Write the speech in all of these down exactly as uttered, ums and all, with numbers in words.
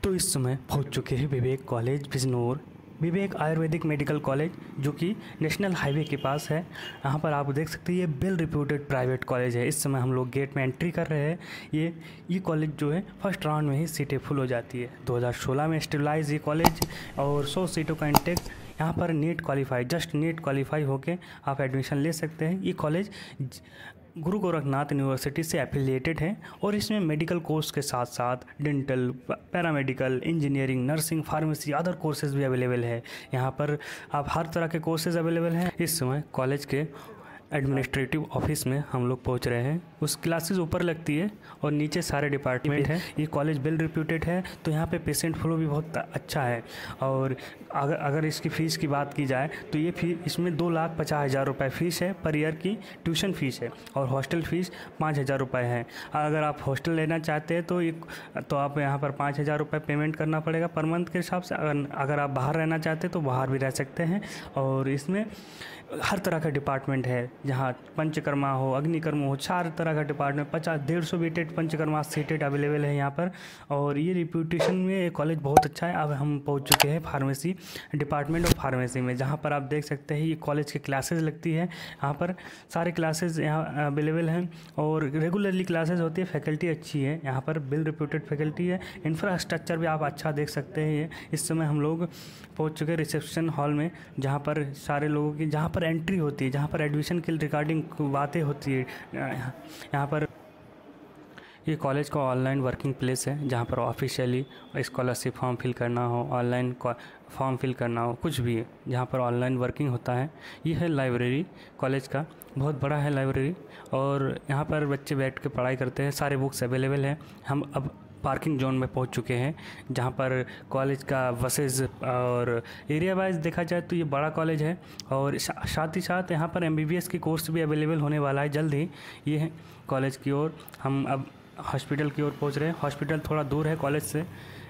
तो इस समय पहुंच चुके हैं Vivek college Bijnor. Vivek Ayurvedic medical college जो कि नेशनल हाईवे के पास है। यहाँ पर आप देख सकते हैं ये वेल रिप्यूटेड प्राइवेट कॉलेज है। इस समय हम लोग गेट में एंट्री कर रहे हैं। ये ये कॉलेज जो है फर्स्ट राउंड में ही सीटें फुल हो जाती है। दो हज़ार सोलह में स्टेबलाइज ये कॉलेज और सौ सीटों का इंटेक। यहाँ पर NEET qualify just NEET qualify होके आप एडमिशन ले सकते हैं। ये कॉलेज गुरु गोरखनाथ यूनिवर्सिटी से एफिलिएटेड है और इसमें मेडिकल कोर्स के साथ साथ dental, paramedical, engineering, nursing, pharmacy, other courses भी अवेलेबल है। यहाँ पर आप हर तरह के कोर्सेज अवेलेबल हैं। इस समय कॉलेज के एडमिनिस्ट्रेटिव ऑफिस में हम लोग पहुंच रहे हैं। उस क्लासेस ऊपर लगती है और नीचे सारे डिपार्टमेंट है। ये कॉलेज वेल रिप्यूटेड है तो यहाँ पे पेशेंट फ्लो भी बहुत अच्छा है। और अगर अगर इसकी फ़ीस की बात की जाए तो ये फी इसमें दो लाख पचास हज़ार रुपये फ़ीस है पर ईयर की ट्यूशन फ़ीस है और हॉस्टल फ़ीस पाँच हज़ार रुपये है। अगर आप हॉस्टल लेना चाहते हैं तो एक तो आप यहाँ पर पाँच हज़ार रुपये पेमेंट करना पड़ेगा पर मंथ के हिसाब से। अगर अगर आप बाहर रहना चाहते हैं तो बाहर भी रह सकते हैं। और इसमें हर तरह का डिपार्टमेंट है, जहाँ पंचकर्मा हो, अग्निकर्म हो, चार तरह का डिपार्टमेंट, पचास डेढ़ सौ बीटेड पंचकर्मा सीटेड अवेलेबल है यहाँ पर। और ये रिप्यूटेशन में ये कॉलेज बहुत अच्छा है। अब हम पहुँच चुके हैं फार्मेसी डिपार्टमेंट ऑफ फार्मेसी में, जहाँ पर आप देख सकते हैं ये कॉलेज की क्लासेस लगती है। यहाँ पर सारे क्लासेस यहाँ अवेलेबल हैं और रेगुलरली क्लासेस होती है। फैकल्टी अच्छी है, यहाँ पर वेल रिप्यूटेड फैकल्टी है। इंफ्रास्ट्रक्चर भी आप अच्छा देख सकते हैं। ये इस समय हम लोग पहुँच चुके हैं रिसेप्शन हॉल में, जहाँ पर सारे लोगों की जहाँ पर एंट्री होती है, जहाँ पर एडमिशन के रिगार्डिंग बातें होती है। यहाँ पर ये कॉलेज का ऑनलाइन वर्किंग प्लेस है, जहाँ पर ऑफिशियली स्कॉलरशिप फॉर्म फिल करना हो, ऑनलाइन फॉर्म फिल करना हो, कुछ भी है जहाँ पर ऑनलाइन वर्किंग होता है। ये है लाइब्रेरी कॉलेज का, बहुत बड़ा है लाइब्रेरी और यहाँ पर बच्चे बैठ के पढ़ाई करते हैं। सारे बुक्स अवेलेबल हैं। हम अब पार्किंग जोन में पहुंच चुके हैं, जहां पर कॉलेज का बसेस और एरिया वाइज देखा जाए तो ये बड़ा कॉलेज है। और साथ ही साथ यहाँ पर एमबीबीएस की कोर्स भी अवेलेबल होने वाला है जल्द ही। ये है कॉलेज की ओर। हम अब हॉस्पिटल की ओर पहुंच रहे हैं। हॉस्पिटल थोड़ा दूर है कॉलेज से।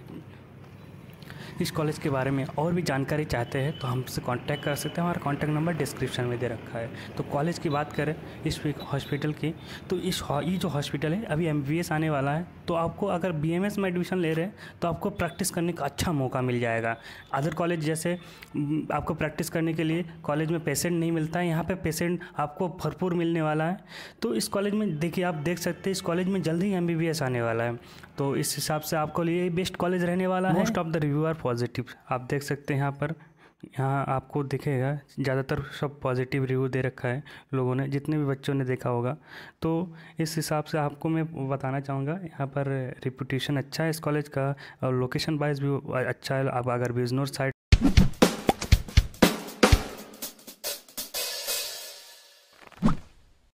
इस कॉलेज के बारे में और भी जानकारी चाहते हैं तो हमसे कांटेक्ट कर सकते हैं। हमारा कांटेक्ट नंबर डिस्क्रिप्शन में दे रखा है। तो कॉलेज की बात करें इस हॉस्पिटल की, तो इस ये जो हॉस्पिटल है अभी एमबीबीएस आने वाला है, तो आपको अगर बीएमएस में एडमिशन ले रहे हैं तो आपको प्रैक्टिस करने का अच्छा मौका मिल जाएगा। अदर कॉलेज जैसे आपको प्रैक्टिस करने के लिए कॉलेज में पेशेंट नहीं मिलता है, यहाँ पर पेशेंट आपको भरपूर मिलने वाला है। तो इस कॉलेज में देखिए, आप देख सकते हैं इस कॉलेज में जल्द ही एमबीबीएस आने वाला है। तो इस हिसाब से आपको लिए बेस्ट कॉलेज रहने वाला है। Most of the review are positive. आप देख सकते हैं यहाँ पर, यहाँ आपको दिखेगा ज़्यादातर सब पॉजिटिव रिव्यू दे रखा है लोगों ने, जितने भी बच्चों ने देखा होगा। तो इस हिसाब से आपको मैं बताना चाहूँगा यहाँ पर रिप्यूटेशन अच्छा है इस कॉलेज का और लोकेशन वाइज भी अच्छा है। आप अगर बिजनौर साइड